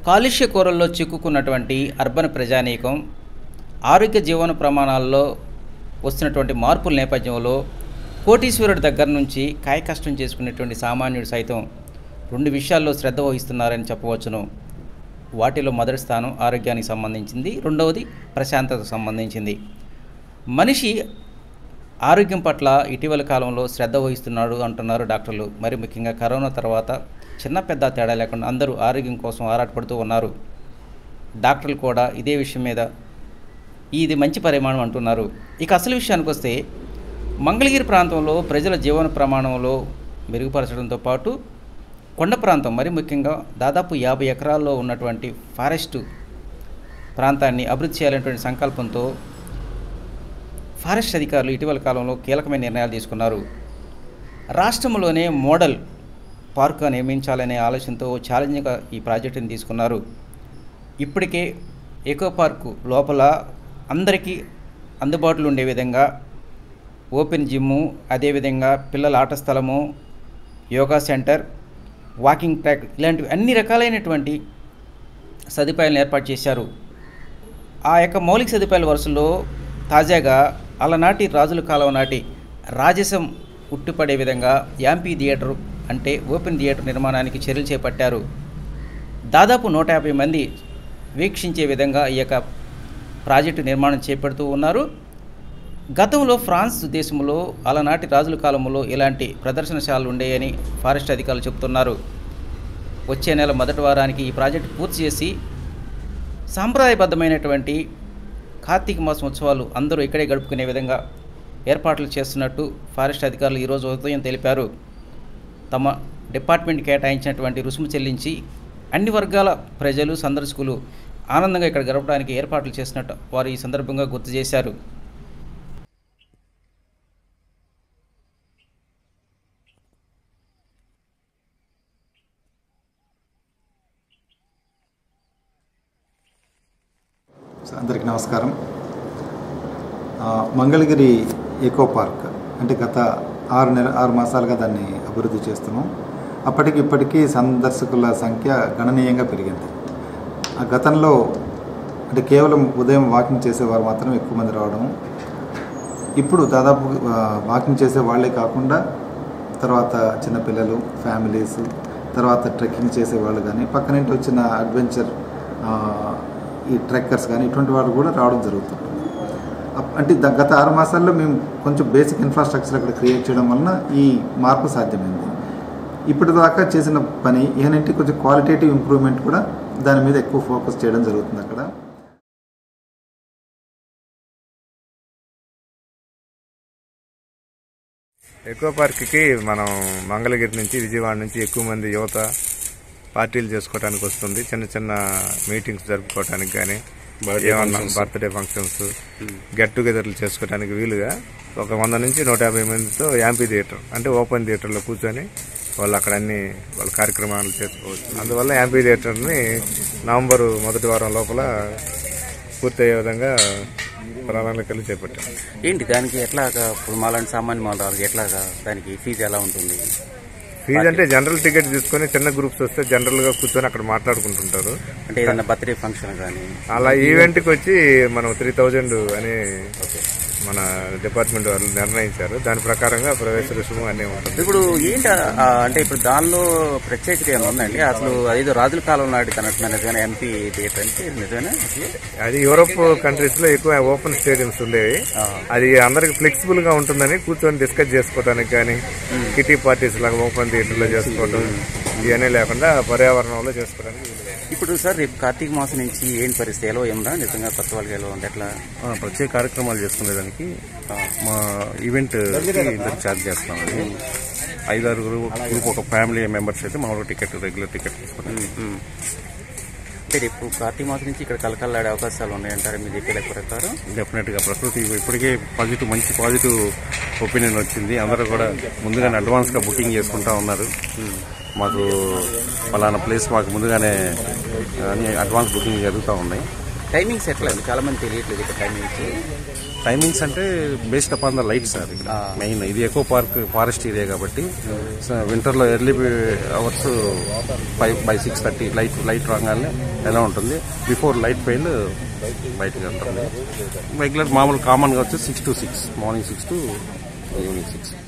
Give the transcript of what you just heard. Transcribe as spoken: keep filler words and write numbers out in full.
కాలుష్య కోరల్లో చిక్కుకున్నటువంటి అర్బన్ ప్రజానీకం ఆరోగ్య జీవన ప్రమాణాల్లో వస్తున్నటువంటి మార్పుల నేపథ్యంలో కోటీశ్వరుడి దగ్గర నుంచి కాయ కష్టం చేసుకునేటువంటి సామాన్యుడు సైతం రెండు విషయాల్లో శ్రద్ధ వహిస్తున్నారని చెప్పవచ్చును. వాటిలో మొదటి స్థానం ఆరోగ్యానికి సంబంధించింది, రెండవది ప్రశాంతతకు సంబంధించింది. మనిషి ఆరోగ్యం పట్ల ఇటీవల కాలంలో శ్రద్ధ వహిస్తున్నాడు అంటున్నారు డాక్టర్లు. మరి ముఖ్యంగా కరోనా తర్వాత చిన్న పెద్ద తేడా లేకుండా అందరూ ఆరోగ్యం కోసం ఆరాటపడుతూ ఉన్నారు. డాక్టర్లు కూడా ఇదే విషయం మీద ఇది మంచి పరిమాణం అంటున్నారు. ఇక అసలు విషయానికి వస్తే మంగళగిరి ప్రాంతంలో ప్రజల జీవన ప్రమాణంలో మెరుగుపరచడంతో పాటు కొండ ప్రాంతం, మరి ముఖ్యంగా దాదాపు యాభై ఎకరాల్లో ఉన్నటువంటి ఫారెస్టు ప్రాంతాన్ని అభివృద్ధి చేయాలనేటువంటి సంకల్పంతో ఫారెస్ట్ అధికారులు ఇటీవల కాలంలో కీలకమైన నిర్ణయాలు తీసుకున్నారు. రాష్ట్రంలోనే మోడల్ పార్కుగా నిర్మించాలనే ఆలోచనతో ఛాలెంజ్గా ఈ ప్రాజెక్టుని తీసుకున్నారు. ఇప్పటికే ఎకో పార్కు లోపల అందరికీ అందుబాటులో ఉండే విధంగా ఓపెన్ జిమ్ము, అదేవిధంగా పిల్లల ఆట స్థలము, యోగా సెంటర్, వాకింగ్ ట్రాక్ ఇలాంటివి అన్ని రకాలైనటువంటి సదుపాయాలను ఏర్పాటు చేశారు. ఆ యొక్క మౌలిక సదుపాయాల వరుసలో తాజాగా అలనాటి రాజుల కాలం నాటి రాజసం ఉట్టిపడే విధంగా యాంపీ థియేటర్ అంటే ఓపెన్ థియేటర్ నిర్మాణానికి చర్యలు చేపట్టారు. దాదాపు నూట యాభై మంది వీక్షించే విధంగా ఈ యొక్క ప్రాజెక్టు నిర్మాణం చేపడుతూ ఉన్నారు. గతంలో ఫ్రాన్స్ దేశంలో అలనాటి రాజుల కాలంలో ఇలాంటి ప్రదర్శనశాలలు ఉండేయని ఫారెస్ట్ అధికారులు చెబుతున్నారు. వచ్చే నెల మొదటి వారానికి ఈ ప్రాజెక్టు పూర్తి చేసి సాంప్రదాయబద్ధమైనటువంటి కార్తీక మాసం ఉత్సవాలు అందరూ ఇక్కడే గడుపుకునే విధంగా ఏర్పాట్లు చేస్తున్నట్టు ఫారెస్ట్ అధికారులు ఈరోజు ఉదయం తెలిపారు. తమ డిపార్ట్మెంట్ కేటాయించినటువంటి రుసుము చెల్లించి అన్ని వర్గాల ప్రజలు, సందర్శకులు ఆనందంగా ఇక్కడ గడపడానికి ఏర్పాట్లు చేసినట్టు వారు ఈ సందర్భంగా గుర్తు చేశారు. అందరికీ నమస్కారం. మంగళగిరి ఎకో పార్క్ అంటే గత ఆరు నెల ఆరు మాసాలుగా దాన్ని అభివృద్ధి చేస్తున్నాం. అప్పటికి ఇప్పటికీ సందర్శకుల సంఖ్య గణనీయంగా పెరిగింది. ఆ గతంలో అంటే కేవలం ఉదయం వాకింగ్ చేసేవారు మాత్రం ఎక్కువ మంది రావడం, ఇప్పుడు దాదాపు వాకింగ్ చేసే వాళ్ళే కాకుండా తర్వాత చిన్నపిల్లలు, ఫ్యామిలీస్, తర్వాత ట్రెక్కింగ్ చేసేవాళ్ళు కానీ, పక్కనింటి వచ్చిన అడ్వెంచర్ ఈ ట్రెక్కర్స్ కానీ ఇటువంటి వాళ్ళు కూడా రావడం జరుగుతుంది. అంటే గత ఆరు మాసాల్లో మేము కొంచెం బేసిక్ ఇన్ఫ్రాస్ట్రక్చర్ అక్కడ క్రియేట్ చేయడం వలన ఈ మార్పు సాధ్యమైంది. ఇప్పటిదాకా చేసిన పని ఏంటంటే కొంచెం క్వాలిటేటివ్ ఇంప్రూవ్మెంట్ కూడా దాని మీద ఎక్కువ ఫోకస్ చేయడం జరుగుతుంది. అక్కడ ఎకో పార్క్కి మనం మంగళగిరి నుంచి, విజయవాడ నుంచి ఎక్కువ మంది యువత పార్టీలు చేసుకోవడానికి వస్తుంది. చిన్న చిన్న మీటింగ్స్ జరుపుకోవడానికి కానీ, ఏమన్నా బర్త్డే ఫంక్షన్స్, గెట్ టుగెదర్లు చేసుకోవడానికి వీలుగా ఒక వంద నుంచి నూట యాభై మందితో యాంపీ థియేటర్ అంటే ఓపెన్ థియేటర్లో కూర్చొని వాళ్ళు అక్కడ అన్ని వాళ్ళ కార్యక్రమాలు చేసుకోవచ్చు. అందువల్ల యాంపీ థియేటర్ని నవంబర్ మొదటి వారం లోపల పూర్తయ్యే విధంగా ప్రణాళికలు చేపట్టాం. ఏంటి దానికి ఎట్లాగా ఇప్పుడు మాలాంటి సామాన్య మానవులకు ఎట్లాగా దానికి ఫీజు ఎలా ఉంటుంది? ఫీజు అంటే జనరల్ టికెట్ తీసుకొని చిన్న గ్రూప్స్ వస్తే జనరల్ గా కూర్చొని అక్కడ మాట్లాడుకుంటుంటారు. అంటే ఏదైనా బర్త్డే ఫంక్షన్ కానీ అలా ఈవెంట్ కి వచ్చి మనం త్రీ థౌజండ్ అని మన డిపార్ట్మెంట్ వాళ్ళు నిర్ణయించారు. దాని ప్రకారంగా ప్రవేశ రుసుము అన్నీ ఉంటుంది. ఇప్పుడు ఏంటి అంటే ఇప్పుడు దానిలో ప్రత్యేకత ఏమైనా ఉందండి? అసలు ఐదు రాజుల కాలం నాటి కన్నట్టు నిజంగా ఎంపీ థియేటర్ అంటే నిజమేనా? అది యూరోప్ కంట్రీస్ లో ఎక్కువ ఓపెన్ స్టేడియంస్ ఉండేవి. అది అందరికి ఫ్లెక్సిబుల్ గా ఉంటుందని కూర్చొని డిస్కస్ చేసుకోవడానికి కానీ, కిటీ పార్టీస్ లాగా ఓపెన్ థియేటర్ లో చేసుకోవడం ఇవన్నీ లేకుండా పర్యావరణంలో చేసుకోవడానికి. ఇప్పుడు సార్ రేపు కార్తీక మాసం నుంచి ఏంటి పరిస్థితి? ఎలా ఏమన్నా నిజంగా కొత్త వాళ్ళకి ఎలా ఉంది? ఎట్లా ప్రత్యేక కార్యక్రమాలు చేసుకునేదానికి మా ఈవెంట్ ఇంత ఛార్జ్ చేస్తున్నామండి. ఐదారు గ్రూప్ ఒక ఫ్యామిలీ మెంబర్స్ అయితే మామూలుగా టికెట్ రెగ్యులర్ టికెట్ తీసుకుంటాం. అంటే రేపు కార్తీక మాసం నుంచి ఇక్కడ కలకలాడే అవకాశాలు ఉన్నాయంటారు మీ చెప్పే లెక్క ప్రకారం? డెఫినెట్ గా ప్రకృతి ఇప్పటికే పాజిటివ్ మంచి పాజిటివ్ ఒపీనియన్ వచ్చింది. అందరూ కూడా ముందుగానే అడ్వాన్స్ గా బుకింగ్ చేసుకుంటా ఉన్నారు. మాకు పలానా ప్లేస్ మాకు ముందుగానే అన్ని అడ్వాన్స్ బుకింగ్ జరుగుతూ ఉన్నాయి. టైమింగ్స్ ఎట్లా అండి? చాలా మంది తెలియట్లేదు ఇక్కడ టైమింగ్స్. టైమింగ్స్ అంటే based upon the lights sir. Main ఇది ఎకో పార్క్ ఫారెస్ట్ ఏరియా కాబట్టి వింటర్లో early hours five by six thirty light light రాగానే ఎలా ఉంటుంది, బిఫోర్ లైట్ ఫెయిల్ బయటగా ఉంటుంది. రెగ్యులర్ మామూలు కామన్గా వచ్చి six to six morning six to evening six.